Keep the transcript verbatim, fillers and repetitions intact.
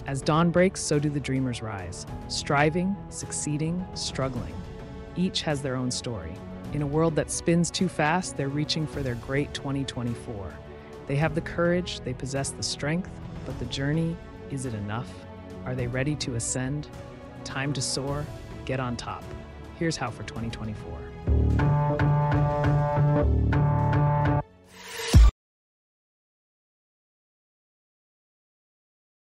As dawn breaks, so do the dreamers rise, striving, succeeding, struggling. Each has their own story. In a world that spins too fast, they're reaching for their great twenty twenty-four. They have the courage, they possess the strength, but the journey, is it enough? Are they ready to ascend? Time to soar, get on top. Here's how for twenty twenty-four.